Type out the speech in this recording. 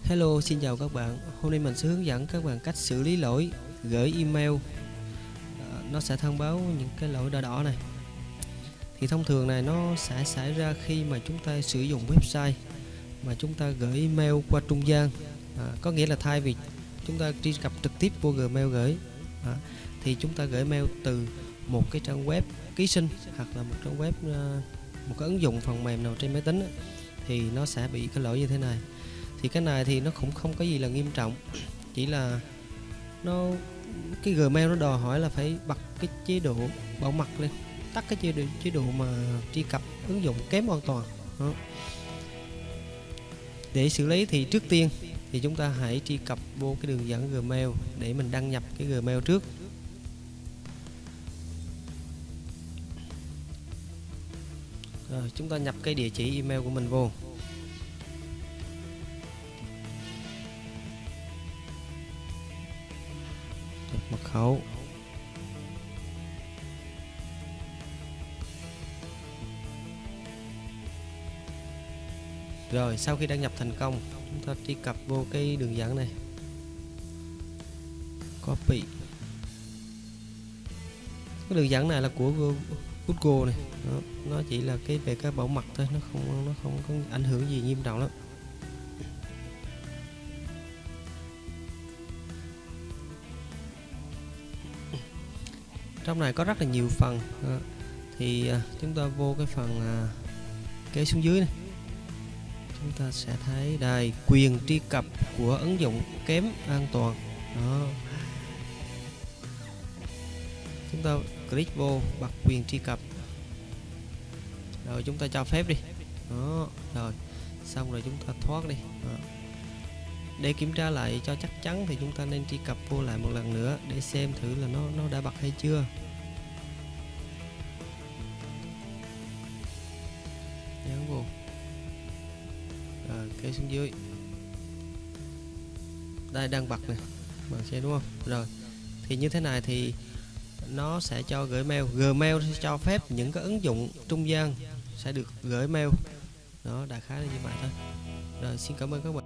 Hello, xin chào các bạn. Hôm nay mình sẽ hướng dẫn các bạn cách xử lý lỗi gửi email. Nó sẽ thông báo những cái lỗi đỏ đỏ này. Thì thông thường này nó sẽ xảy ra khi mà chúng ta sử dụng website mà chúng ta gửi email qua trung gian. Có nghĩa là thay vì chúng ta truy cập trực tiếp vô Gmail gửi, thì chúng ta gửi mail từ một cái trang web ký sinh hoặc là một trang web, một cái ứng dụng phần mềm nào trên máy tính ấy, thì nó sẽ bị cái lỗi như thế này. Thì cái này thì nó cũng không có gì là nghiêm trọng, chỉ là cái Gmail nó đòi hỏi là phải bật cái chế độ bảo mật lên, tắt cái chế độ mà truy cập ứng dụng kém an toàn đó. Để xử lý thì trước tiên thì chúng ta hãy truy cập vô cái đường dẫn Gmail để mình đăng nhập cái Gmail trước. Rồi chúng ta nhập cái địa chỉ email của mình vô. Nhập mật khẩu. Rồi sau khi đăng nhập thành công, chúng ta truy cập vô cái đường dẫn này, copy. Cái đường dẫn này là của Google này đó, nó chỉ là cái về cái bảo mật thôi, nó không có ảnh hưởng gì nghiêm trọng lắm. Trong này có rất là nhiều phần đó. Thì chúng ta vô cái phần kế xuống dưới này, chúng ta sẽ thấy đây quyền truy cập của ứng dụng kém an toàn đó. Chúng ta click vô bật quyền truy cập, rồi chúng ta cho phép đi đó. Rồi xong rồi chúng ta thoát đi đó. Để kiểm tra lại cho chắc chắn thì chúng ta nên truy cập vô lại một lần nữa để xem thử là nó đã bật hay chưa. Nhấn vô, rồi kéo xuống dưới, đây đang bật nè, bạn xem đúng không? Rồi thì như thế này thì nó sẽ cho gửi mail. Gmail sẽ cho phép những cái ứng dụng trung gian sẽ được gửi mail đó, đại khái là như vậy thôi. Rồi xin cảm ơn các bạn.